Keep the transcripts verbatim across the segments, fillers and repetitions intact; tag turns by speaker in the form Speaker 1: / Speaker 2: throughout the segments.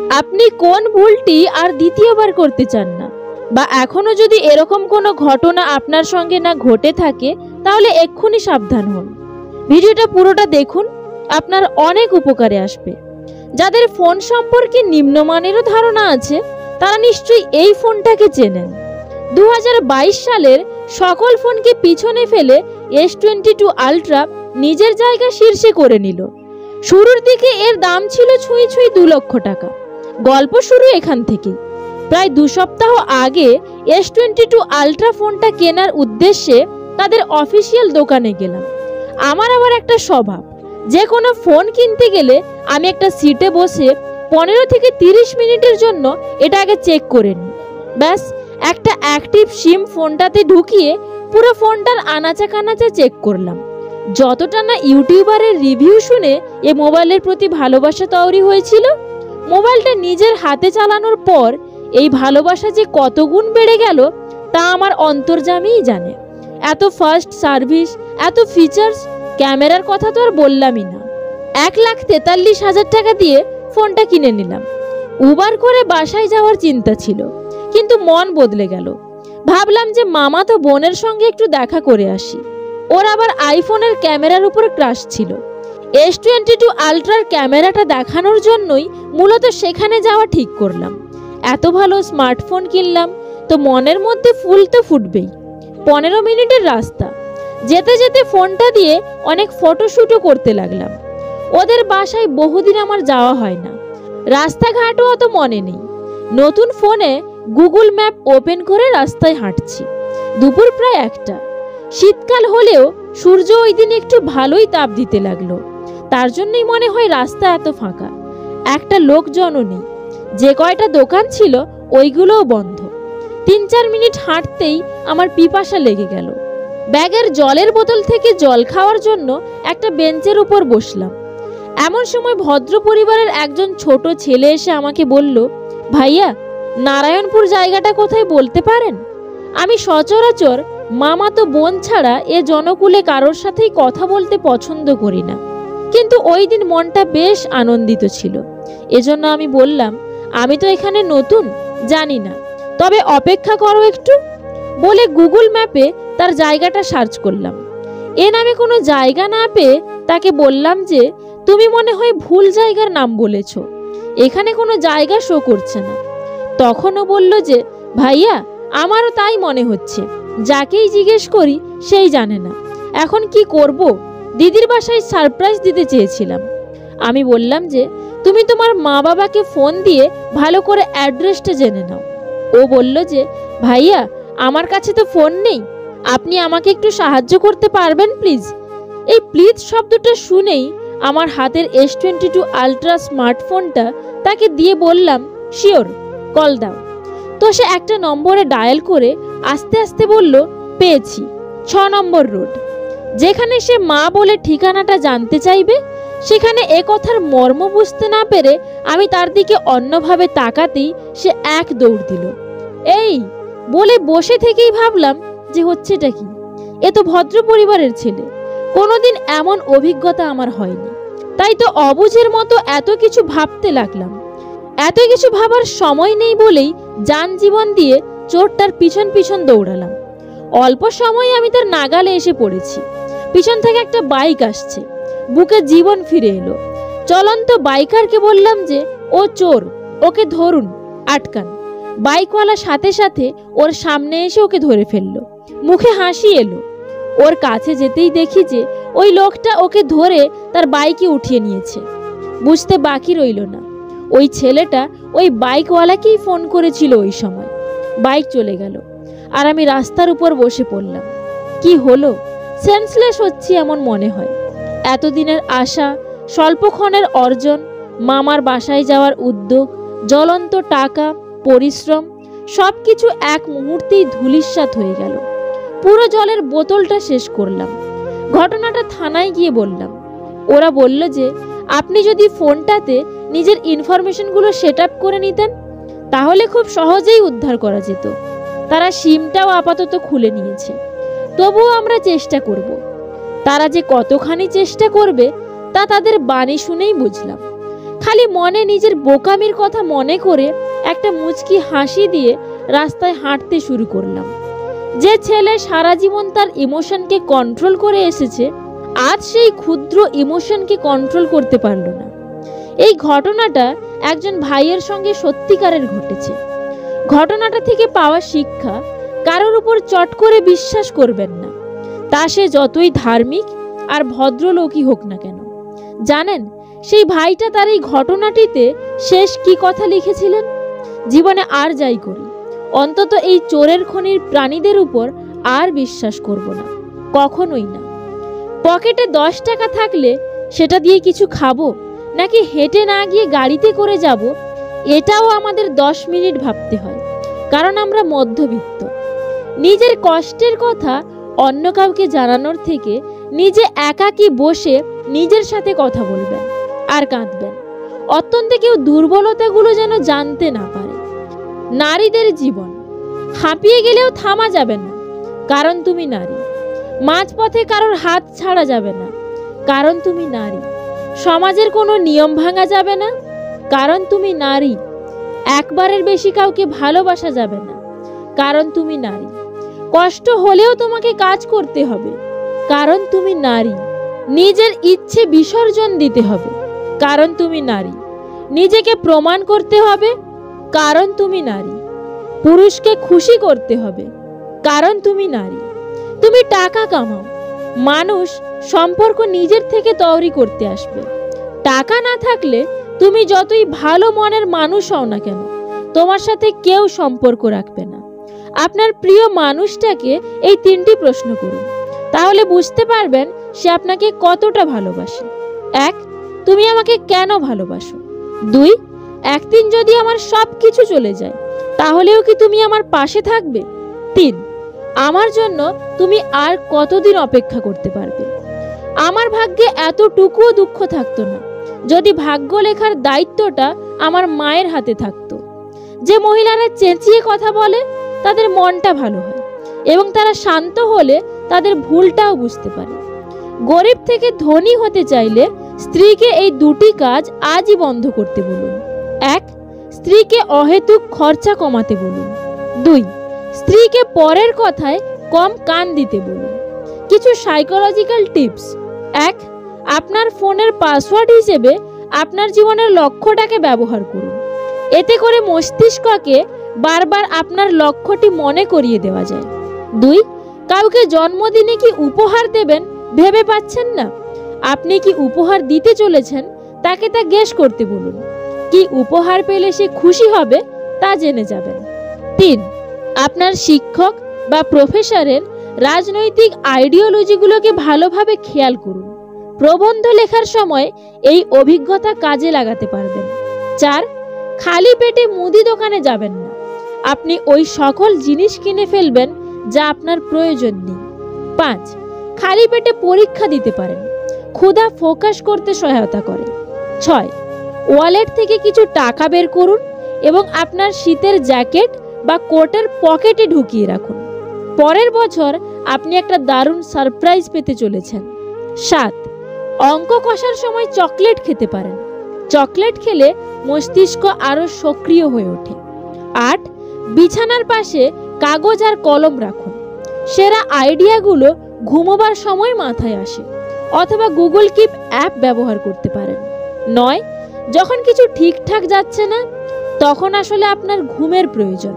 Speaker 1: আপনি কোন ভুলটি আর দ্বিতীয়বার করতে চান না, বা এখনো যদি এরকম কোনো ঘটনা আপনার সঙ্গে না ঘটে থাকে তাহলে এক্ষুনি সাবধান হন। ভিডিওটা পুরোটা দেখুন, আপনার অনেক উপকারে আসবে। যাদের ফোন সম্পর্কে নিম্নমানেরও ধারণা আছে তারা নিশ্চয়ই এই ফোনটাকে চেনেন। দু হাজার বাইশ সালের সকল ফোনকে পিছনে ফেলে এস টোয়েন্টি টু আলট্রা নিজের জায়গা শীর্ষে করে নিল। শুরুর দিকে এর দাম ছিল ছুঁই ছুঁই দু লক্ষ টাকা। গল্প শুরু এখান থেকেই। প্রায় দু সপ্তাহ আগে এস টোয়েন্টি টু আলট্রা ফোনটা কেনার উদ্দেশ্যে তাদের অফিসিয়াল দোকানে গেলাম। আমার আবার একটা স্বভাব, যে কোনো ফোন কিনতে গেলে আমি একটা সিটে বসে পনেরো থেকে তিরিশ মিনিটের জন্য এটা আগে চেক করে নিই। ব্যাস, একটা অ্যাক্টিভ সিম ফোনটাতে ঢুকিয়ে পুরো ফোনটার আনাচা কানাচা চেক করলাম। যতটা না ইউটিউবারের রিভিউ শুনে এ মোবাইলের প্রতি ভালোবাসা তৈরি হয়েছিল, মোবাইলটা নিজের হাতে চালানোর পর এই ভালোবাসা যে কত গুণ বেড়ে গেল তা আমার অন্তর্যামীই জানে। এত ফাস্ট সার্ভিস, এত ফিচার্স, ক্যামেরার কথা তো আর বললামই না। এক লাখ তেতাল্লিশ হাজার টাকা দিয়ে ফোনটা কিনে নিলাম। উবার করে বাসায় যাওয়ার চিন্তা ছিল, কিন্তু মন বদলে গেল। ভাবলাম যে মামা তো বোনের সঙ্গে একটু দেখা করে আসি। ওর আবার আইফোনের ক্যামেরার উপর ক্রাশ ছিল। এস টোয়েন্টি টু আলট্রার ক্যামেরাটা দেখানোর জন্যই মূলত সেখানে যাওয়া ঠিক করলাম। এত ভালো স্মার্টফোন কিনলাম তো মনের মধ্যে ফুল তো ফুটবেই। পনেরো মিনিটের রাস্তা। যেতে যেতে ফোনটা দিয়ে অনেক ফটোশ্যুটও করতে লাগলাম। ওদের বাসায় বহুদিন আমার যাওয়া হয় না, রাস্তাঘাটও অত মনে নেই। নতুন ফোনে গুগল ম্যাপ ওপেন করে রাস্তায় হাঁটছি। দুপুর প্রায় একটা। শীতকাল হলেও সূর্য ওই দিন একটু ভালোই তাপ দিতে লাগলো। তার জন্যই মনে হয় রাস্তা এত ফাঁকা, একটা লোকজনও নেই। যে কয়টা দোকান ছিল ওইগুলোও বন্ধ। তিন চার মিনিট হাঁটতেই আমার পিপাসা লেগে গেল। ব্যাগের জলের বোতল থেকে জল খাওয়ার জন্য একটা বেঞ্চের উপর বসলাম। এমন সময় ভদ্র পরিবারের একজন ছোট ছেলে এসে আমাকে বলল, ভাইয়া, নারায়ণপুর জায়গাটা কোথায় বলতে পারেন? আমি সচরাচর মামাতো বোন ছাড়া এ জনকুলে কারোর সাথেই কথা বলতে পছন্দ করি না, কিন্তু ওই দিন মনটা বেশ আনন্দিত ছিল। এজন্য আমি বললাম, আমি তো এখানে নতুন, জানি না, তবে অপেক্ষা করো একটু। বলে গুগল ম্যাপে তার জায়গাটা সার্চ করলাম। এ নামে কোনো জায়গা না পেয়ে তাকে বললাম যে, তুমি মনে হয় ভুল জায়গার নাম বলেছ, এখানে কোনো জায়গা শো করছে না। তখনও বলল যে, ভাইয়া, আমারও তাই মনে হচ্ছে, যাকেই জিজ্ঞেস করি সেই জানে না। এখন কি করব? দিদির বাসায় সারপ্রাইজ দিতে চেয়েছিলাম। আমি বললাম যে, তুমি তোমার মা বাবাকে ফোন দিয়ে ভালো করে অ্যাড্রেসটা জেনে নাও। ও বলল যে, ভাইয়া, আমার কাছে তো ফোন নেই, আপনি আমাকে একটু সাহায্য করতে পারবেন প্লিজ? এই প্লিজ শব্দটা শুনেই আমার হাতের এস টোয়েন্টি টু আলট্রা স্মার্টফোনটা তাকে দিয়ে বললাম, শিওর, কল দাও। তো সে একটা নম্বরে ডায়াল করে আস্তে আস্তে বলল, পেয়েছি, ছ নম্বর রোড। যেখানে সে মা বলে ঠিকানাটা জানতে চাইবে, সেখানে এ কথার মর্ম বুঝতে না পেরে আমি তার দিকে অন্যভাবে তাকাতেই সে এক দৌড় দিল। এই বলে বসে থেকেই ভাবলাম যে হচ্ছেটা কি? এ তো ভদ্র পরিবারের ছেলে, কোনোদিন এমন অভিজ্ঞতা আমার হয়নি। তাই তো অবুঝের মতো এত কিছু ভাবতে লাগলাম। এত কিছু ভাবার সময় নেই বলেই যান জীবন দিয়ে চোরটার পিছন পিছন দৌড়ালাম। অল্প সময়ে আমি তার নাগালে এসে পড়েছি। পিছন থেকে একটা বাইক আসছে, বুকে জীবন ফিরে এলো। চলন্ত বাইকারকে বললাম যে, ও চোর, ওকে ধরুন, আটকান। বাইকওয়ালা সাথে সাথে ওর সামনে এসে ওকে ধরে ফেললো। মুখে হাসি এলো। ওর কাছে যেতেই দেখি যে ওই লোকটা ওকে ধরে তার বাইকে উঠিয়ে নিয়েছে। বুঝতে বাকি রইল না, ওই ছেলেটা ওই বাইকওয়ালাকেই ফোন করেছিল ওই সময়। বাইক চলে গেল আর আমি রাস্তার উপর বসে পড়লাম। কি হলো? সেন্সলেস হচ্ছি এমন মনে হয়। এতদিনের আশা, স্বল্পক্ষণের অর্জন, মামার বাসায় যাওয়ার উদ্যোগ, জ্বলন্ত টাকা, পরিশ্রম, সব কিছু এক মুহূর্তেই ধূলিসাৎ হয়ে গেল। পুরো জলের বোতলটা শেষ করলাম। ঘটনাটা থানায় গিয়ে বললাম। ওরা বলল যে, আপনি যদি ফোনটাতে নিজের ইনফরমেশনগুলো সেট আপ করে নিতেন তাহলে খুব সহজেই উদ্ধার করা যেত। তারা সিমটাও আপাতত খুলে নিয়েছে, তবুও আমরা চেষ্টা করব। তারা যে কতখানি চেষ্টা করবে তা তাদের বাণী শুনেই বুঝলাম। খালি মনে নিজের বোকামির কথা মনে করে একটা মুচকি হাসি দিয়ে রাস্তায় হাঁটতে শুরু করলাম। যে ছেলে সারা জীবন তার ইমোশনকে কন্ট্রোল করে এসেছে, আজ সেই ক্ষুদ্র ইমোশনকে কন্ট্রোল করতে পারল না। এই ঘটনাটা একজন ভাইয়ের সঙ্গে সত্যিকারের ঘটেছে। ঘটনাটা থেকে পাওয়া শিক্ষা, কারোর উপর চট করে বিশ্বাস করবেন না, তা সে যতই ধার্মিক আর ভদ্রলোকই হোক না কেন। জানেন সেই ভাইটা তার এই ঘটনাটিতে শেষ কি কথা লিখেছিলেন? জীবনে আর যাই করি, অন্তত এই চোরের খনির প্রাণীদের উপর আর বিশ্বাস করব না, কখনোই না। পকেটে দশ টাকা থাকলে সেটা দিয়ে কিছু খাবো নাকি হেঁটে না গিয়ে গাড়িতে করে যাব, এটাও আমাদের দশ মিনিট ভাবতে হয়, কারণ আমরা মধ্যবিত্ত। নিজের কষ্টের কথা অন্য কাউকে জানানোর থেকে নিজে একাকী বসে নিজের সাথে কথা বলবেন আর কাঁদবেন। অত্যন্ত কেউ দুর্বলতাগুলো যেন জানতে না পারে। নারীদের জীবন হাঁপিয়ে গেলেও থামা যাবে না, কারণ তুমি নারী। মাঝপথে কারোর হাত ছাড়া যাবে না, কারণ তুমি নারী। সমাজের কোনো নিয়ম ভাঙা যাবে না, কারণ তুমি নারী। একবারের বেশি কাউকে ভালোবাসা যাবে না, কারণ তুমি নারী। কষ্ট হলেও তোমাকে কাজ করতে হবে, কারণ তুমি নারী। নিজের ইচ্ছে বিসর্জন দিতে হবে, কারণ তুমি নারী। নিজেকে প্রমাণ করতে হবে, কারণ তুমি নারী। পুরুষকে খুশি করতে হবে, কারণ তুমি নারী। তুমি টাকা কামাও, মানুষ সম্পর্ক নিজের থেকে তৈরি করতে আসবে। টাকা না থাকলে তুমি যতই ভালো মনের মানুষ হও না কেন, তোমার সাথে কেউ সম্পর্ক রাখবে না। আপনার প্রিয় মানুষটাকে এই তিনটি প্রশ্ন করুন, তাহলে বুঝতে পারবেন সে আপনাকে কতটা ভালোবাসে। এক, তুমি আমাকে কেন ভালোবাসো? দুই, একদিন যদি আমার সব কিছু চলে যায় তাহলেও কি তুমি আমার পাশে থাকবে? তিন, আমার জন্য তুমি আর কতদিন অপেক্ষা করতে পারবে? আমার ভাগ্যে এতটুকুও দুঃখ থাকতো না যদি ভাগ্য লেখার দায়িত্বটা আমার মায়ের হাতে থাকতো। যে মহিলারা চেঁচিয়ে কথা বলে তাদের মনটা ভালো হয় এবং তারা শান্ত হলে তাদের ভুলটাও বুঝতে পারে। গরিব থেকে ধনী হতে চাইলে স্ত্রীকে এই দুটি কাজ আজই বন্ধ করতে বলুন। এক, স্ত্রীকে অহেতুক খরচা কমাতে বলুন। দুই, স্ত্রীকে পরের কথায় কম কান দিতে বলুন। কিছু সাইকোলজিক্যাল টিপস। এক, আপনার ফোনের পাসওয়ার্ড হিসেবে আপনার জীবনের লক্ষ্যটাকে ব্যবহার করুন। এতে করে মস্তিষ্ককে বারবার আপনার লক্ষ্যটি মনে করিয়ে দেওয়া যায়। দুই, কাউকে জন্মদিনে কি উপহার দেবেন ভেবে পাচ্ছেন না? আপনি কি উপহার দিতে চলেছেন তাকে তা গেস করতে বলুন। কি উপহার পেলে সে খুশি হবে তা জেনে যাবেন। তিন, আপনার শিক্ষক বা প্রফেসরের রাজনৈতিক আইডিওলজিগুলোকে ভালোভাবে খেয়াল করুন। প্রবন্ধ লেখার সময় এই অভিজ্ঞতা কাজে লাগাতে পারবেন। চার, খালি পেটে মুদি দোকানে যাবেন না। আপনি ওই সকল জিনিস কিনে ফেলবেন যা আপনার প্রয়োজন নেই। পাঁচ, খালি পেটে পরীক্ষা দিতে পারেন, ক্ষুধা ফোকাস করতে সহায়তা করে। ছয়, ওয়ালেট থেকে কিছু টাকা বের করুন এবং আপনার শীতের জ্যাকেট বা কোটের পকেটে ঢুকিয়ে রাখুন। পরের বছর আপনি একটা দারুণ সারপ্রাইজ পেতে চলেছেন। সাত, অঙ্ক কষার সময় চকলেট খেতে পারেন। চকলেট খেলে মস্তিষ্ক আরো সক্রিয় হয়ে ওঠে। আট, বিছানার পাশে কাগজ আর কলম রাখুন। সেরা আইডিয়াগুলো ঘুমোবার সময় মাথায় আসে। অথবা গুগল কিপ অ্যাপ ব্যবহার করতে পারেন। নয়, যখন কিছু ঠিকঠাক যাচ্ছে না তখন আসলে আপনার ঘুমের প্রয়োজন।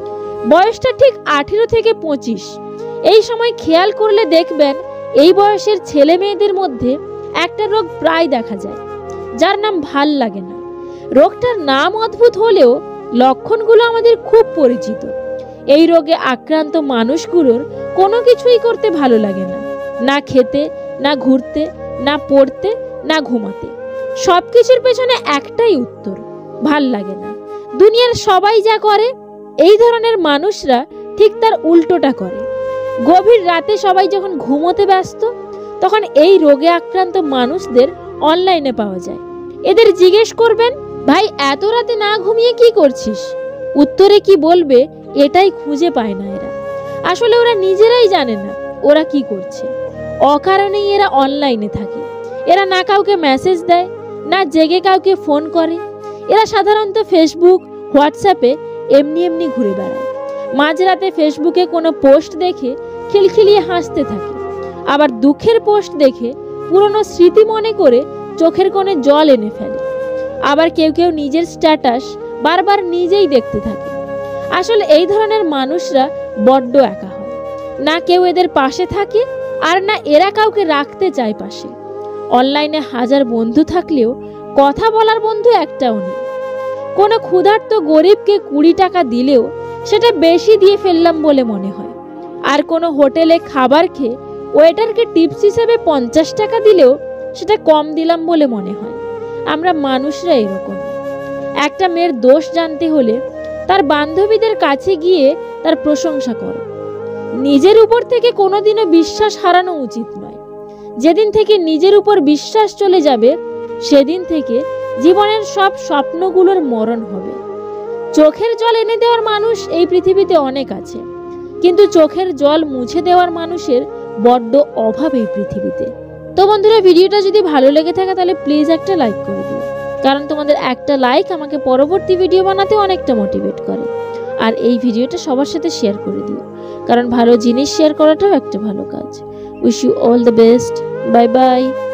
Speaker 1: বয়সটা ঠিক আঠেরো থেকে পঁচিশ। এই সময় খেয়াল করলে দেখবেন এই বয়সের ছেলে মেয়েদের মধ্যে একটা রোগ প্রায় দেখা যায়, যার নাম ভাল লাগে না। রোগটার নাম অদ্ভুত হলেও লক্ষণগুলো আমাদের খুব পরিচিত। এই রোগে আক্রান্ত মানুষগুলোর কোনো কিছুই করতে ভালো লাগে না, না খেতে, না ঘুরতে, না পড়তে, না ঘুমাতে। সবকিছুর পেছনে একটাই উত্তর, ভাল লাগে না। দুনিয়ার সবাই যা করে এই ধরনের মানুষরা ঠিক তার উল্টোটা করে। গভীর রাতে সবাই যখন ঘুমোতে ব্যস্ত তখন এই রোগে আক্রান্ত মানুষদের অনলাইনে পাওয়া যায়। এদের জিজ্ঞেস করবেন, ভাই এত রাতে না ঘুমিয়ে কি করছিস? উত্তরে কি বলবে এটাই খুঁজে পায় না এরা। আসলে ওরা নিজেরাই জানে না ওরা কি করছে। অকারণেই এরা অনলাইনে থাকে। এরা না কাউকে মেসেজ দেয়, না জেগে কাউকে ফোন করে। এরা সাধারণত ফেসবুক হোয়াটসঅ্যাপে এমনি এমনি ঘুরে বেড়ায়। মাঝরাতে ফেসবুকে কোনো পোস্ট দেখে খিলখিলিয়ে হাসতে থাকে, আবার দুঃখের পোস্ট দেখে পুরনো স্মৃতি মনে করে চোখের কোণে জল এনে ফেলে। আবার কেউ কেউ নিজের স্ট্যাটাস বারবার নিজেই দেখতে থাকে। আসলে এই ধরনের মানুষরা বড্ড একা হয়, না কেউ এদের পাশে থাকে আর না এরা কাউকে রাখতে চায় পাশে। অনলাইনে হাজার বন্ধু থাকলেও কথা বলার বন্ধু একটাও নেই। কোনো ক্ষুধার্ত গরিবকে কুড়ি টাকা দিলেও সেটা বেশি দিয়ে ফেললাম বলে মনে হয়, আর কোনো হোটেলে খাবার খেয়ে ওয়েটারকে টিপস হিসেবে পঞ্চাশ টাকা দিলেও সেটা কম দিলাম বলে মনে হয়। আমরা মানুষরা এরকম। একটা মেয়ের দোষ জানতে হলে তার বান্ধবীদের কাছে গিয়ে তার প্রশংসা করো। নিজের উপর থেকে কোনোদিনও বিশ্বাস হারানো উচিত নয়। যেদিন থেকে নিজের উপর বিশ্বাস চলে যাবে সেদিন থেকে জীবনের সব স্বপ্নগুলোর মরণ হবে। চোখের জল এনে দেওয়ার মানুষ এই পৃথিবীতে অনেক আছে, কিন্তু চোখের জল মুছে দেওয়ার মানুষের বড্ড অভাব এই পৃথিবীতে। তো বন্ধুরা, ভিডিওটা যদি ভালো লেগে থাকে তাহলে প্লিজ একটা লাইক করে দিও, কারণ তোমাদের একটা লাইক আমাকে পরবর্তী ভিডিও বানাতে অনেকটা মোটিভেট করে। আর এই ভিডিওটা সবার সাথে শেয়ার করে দিও, কারণ ভালো জিনিস শেয়ার করাটাও একটা ভালো কাজ। Wish you all the best. Bye by.